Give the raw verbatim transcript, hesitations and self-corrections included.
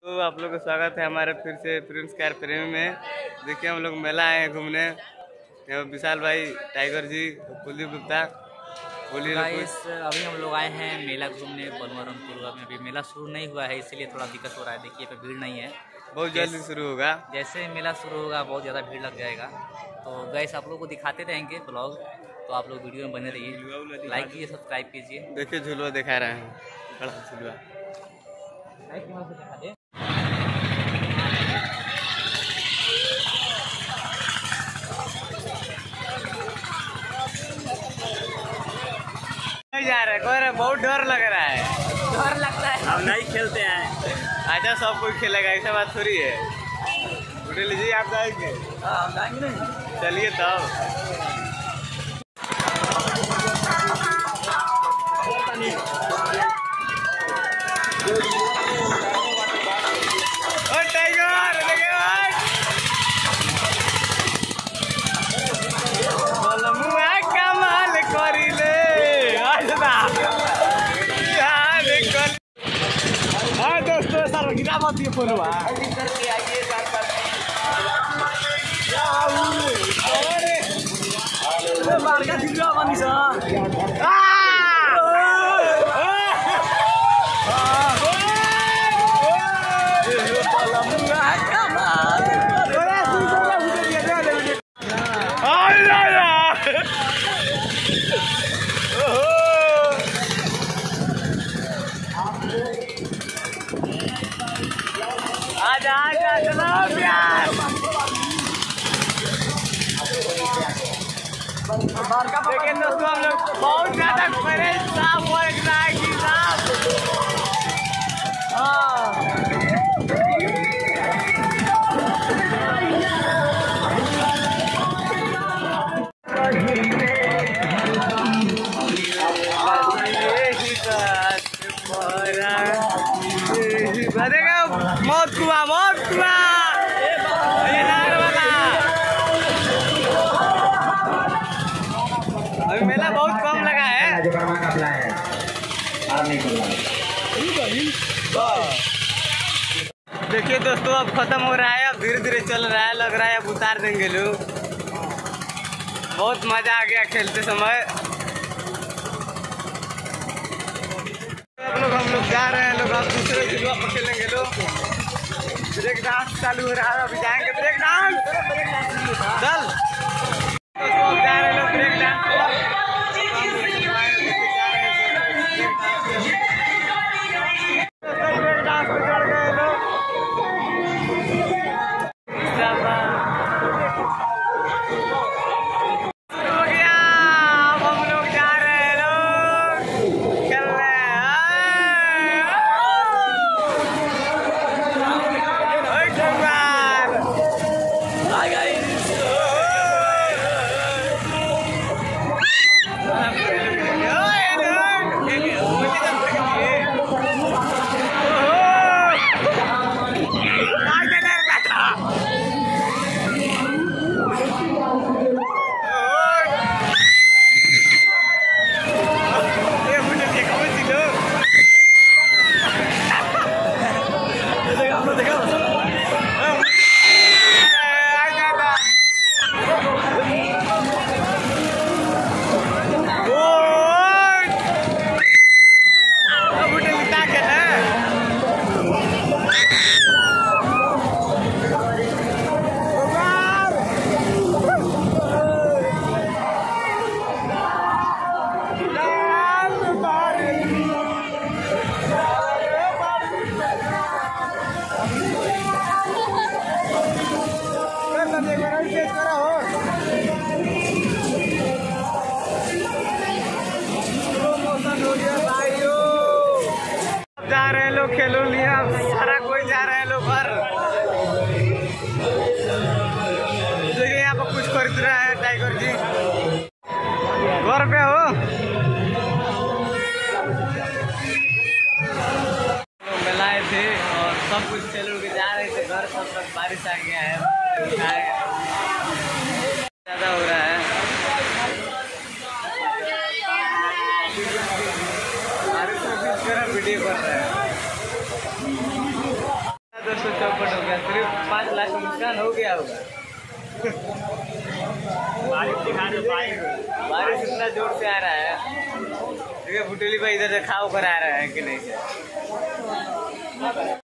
तो आप लोग का स्वागत है हमारे फिर से प्रिंस कार प्रेमी में। देखिए हम लोग मेला आए हैं घूमने। विशाल भाई, टाइगर जी, कुलदीप गुप्ता, बोलिए। अभी हम लोग आए हैं मेला घूमने बलवरमपुर में। अभी मेला शुरू नहीं हुआ है इसलिए थोड़ा दिक्कत हो रहा है। देखिए पे भीड़ नहीं है, बहुत जल्दी शुरू होगा। जैसे मेला शुरू होगा बहुत ज़्यादा भीड़ लग जाएगा। तो गैस आप लोग को दिखाते रहेंगे ब्लॉग, तो आप लोग वीडियो में बने रहिए। लाइक कीजिए, सब्सक्राइब कीजिए। देखिए झुलवा दिखा रहे हैं, बड़ा झुलवा। नहीं जा रहे, कोई रहे, बहुत डर लग रहा है। डर लगता है, हम नहीं खेलते हैं। अच्छा सब कोई खेलेगा, ऐसा बात थोड़ी है। उठे लीजिए, आप जाएंगे? हम जाएंगे नहीं। चलिए तब। गिरा मत ये फोनवा करके आइए साथ साथ। अरे मार का गिरा बनी सा। आ आजा आजा चलो प्यार। लेकिन दोस्तों हम लोग बहुत ज्यादा परेशान हो रहा है कि साहब। मौत कुआ मौत कुआ अभी मेला बहुत कम लगा है। देखिए दोस्तों अब खत्म हो रहा है, अब धीरे धीरे चल रहा है, लग रहा है अब उतार देंगे लोग। बहुत मजा आ गया खेलते समय। अब लोग हम लोग जा रहे हैं, लोग अब दूसरे झूला पर खेलेंगे लोग। ब्रेक डांस चालू हो रहा है, अभी जाएंगे ब्रेक डांस। चल दोस्तों जा रहे हैं लोग ब्रेक डांस पर। ब्रेक डांस पर चढ़ गए लोग। हो गया, अब हम लोग जा रहे हैं लोग खेलने। जा रहे हैं लोग खेलो लिया, सारा कोई जा रहे हैं लोग घर। देखिए यहाँ पर कुछ खरीद रहा है टाइगर जी। घर पे हो मिलाए थे और सब कुछ खेल के जा रहे थे घर, तब तक बारिश आ गया है, ज्यादा हो रहा है। बारिश में वीडियो कर रहे हैं। सौ चौपट हो गया, सिर्फ पाँच लाख का नुकसान हो गया होगा। बारिश दिखा दो, बारिश इतना जोर से आ रहा है। देखिए भुटेली भाई इधर से खाओ कर आ रहा है कि नहीं।